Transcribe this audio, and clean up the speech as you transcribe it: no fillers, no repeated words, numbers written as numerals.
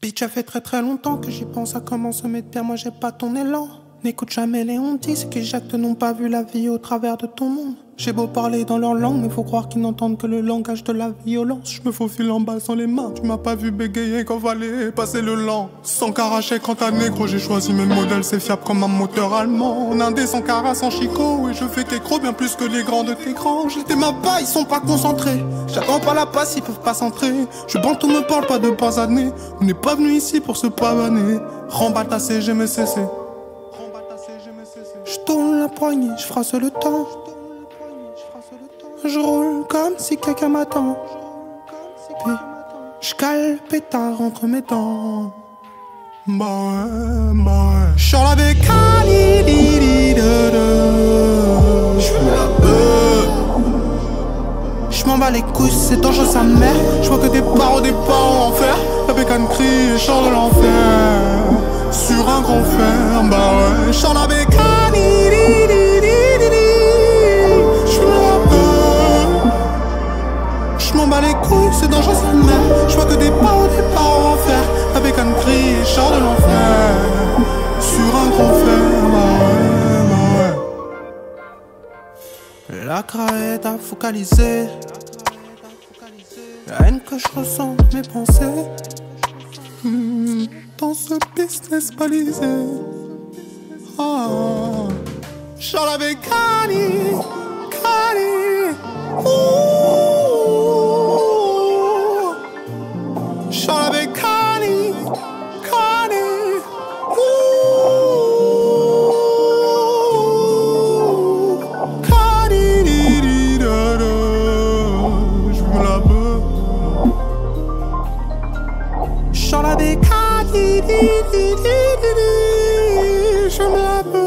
Bitch, ça fait très longtemps que j'y pense à comment se mettre bien, moi j'ai pas ton élan. N'écoute jamais les hontis, c'est qu'ils jactent n'ont pas vu la vie au travers de ton monde. J'ai beau parler dans leur langue, mais faut croire qu'ils n'entendent que le langage de la violence. Je me faufile en bas sans les mains, tu m'as pas vu bégayer quand fallait passer le lent. Sans caracher quand t'as négro, j'ai choisi mes modèles, c'est fiable comme un moteur allemand. En indé sans cara, sans chicot, et je fais qu'écro bien plus que les grands de tes grands. J'étais ma bas, ils sont pas concentrés, j'attends pas la passe, ils peuvent pas s'entrer. Je bande, on me parle pas de pas années, on n'est pas venu ici pour se pavaner. Remballe ta CG, mais cessez. Je tourne la poignée, je frasse le temps. Je roule comme si quelqu'un m'attend. Puis je cale pétard entre mes dents. Bah ouais. J'suis la bécane, j'fume la beuh. J'm'en bats les couilles, c'est dangereux sa mère. J'vois que des barreaux, des barreaux en fer. La bécane crie et chante de l'enfer. Sur un grand fer, bah ouais. J'suis la bécane. J'm'en bats les couilles, c'est dangereux sa mère. J'vois que des barreaux en fer. Avec un cri et chant de l'enfer. Sur un grand fer, bah ouais. La crainte à focaliser. La haine que je ressens de mes pensées. Dans ce business balisé. J'en avais Cani. J'en avais Cani. J'me la veux. J'en avais Cani. J'me la veux.